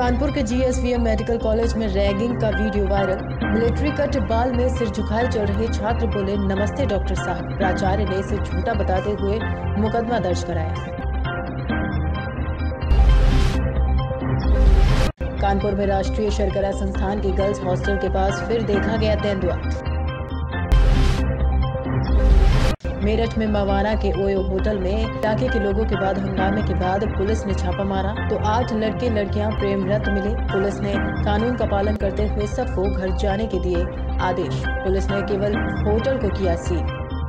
कानपुर के GSVM medical college में ragging का वीडियो वायरल। मिलिट्री कट बाल में सिर झुकाए चल रहे छात्र बोले, नमस्ते डॉक्टर साहब। प्राचार्य ने इसे झूठा बताते हुए मुकदमा दर्ज कराया। कानपुर में राष्ट्रीय शर्करा संस्थान के गर्ल्स हॉस्टल के पास फिर देखा गया तेंदुआ। मेरठ में मवाना के ओयो होटल में इलाके के लोगों के बाद हंगामे के बाद पुलिस ने छापा मारा तो 8 लड़के लड़कियां प्रेमरत मिले। पुलिस ने कानून का पालन करते हुए सबको घर जाने के दिए आदेश। पुलिस ने केवल होटल को किया सील।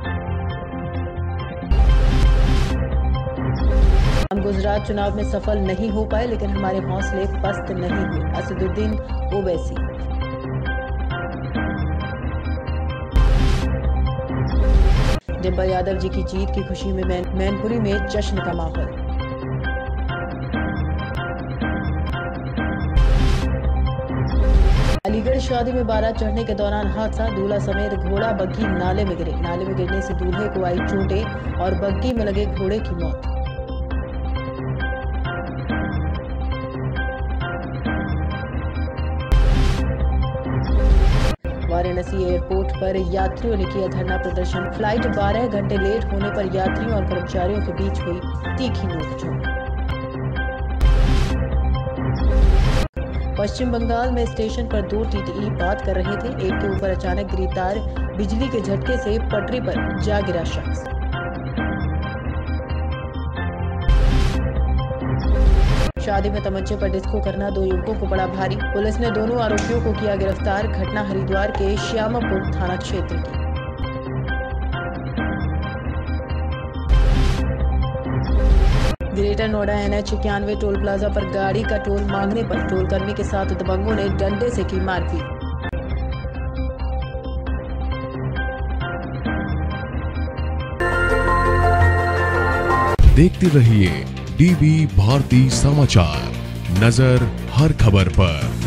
हम गुजरात चुनाव में सफल नहीं हो पाए, लेकिन हमारे हौसले पस्त नहीं हुए। असदुद्दीन ओवैसी। डिंपल यादव जी की जीत की खुशी में मैनपुरी में जश्न का माहौल। अलीगढ़ शादी में बारात चढ़ने के दौरान हादसा। दूल्हा समेत घोड़ा बग्घी नाले में गिरे। नाले में गिरने से दूल्हे को आई चोटें और बग्घी में लगे घोड़े की मौत। वाराणसी एयरपोर्ट पर यात्रियों ने किया धरना प्रदर्शन। फ्लाइट 12 घंटे लेट होने पर यात्रियों और कर्मचारियों के बीच हुई तीखी नोकझोंक। पश्चिम बंगाल में स्टेशन पर 2 टीटीई बात कर रहे थे। एक के ऊपर अचानक गिरी तार। बिजली के झटके से पटरी पर जा गिरा शख्स। शादी में तमंचे पर डिस्को करना 2 युवकों को पड़ा भारी। पुलिस ने दोनों आरोपियों को किया गिरफ्तार। घटना हरिद्वार के श्यामापुर थाना क्षेत्र की। Greater Noida NH 91 toll plaza पर गाड़ी का टोल मांगने पर टोल कर्मी के साथ दबंगों ने डंडे से की मारपीट। देखते रहिए डीवी भारती समाचार, नजर हर खबर पर।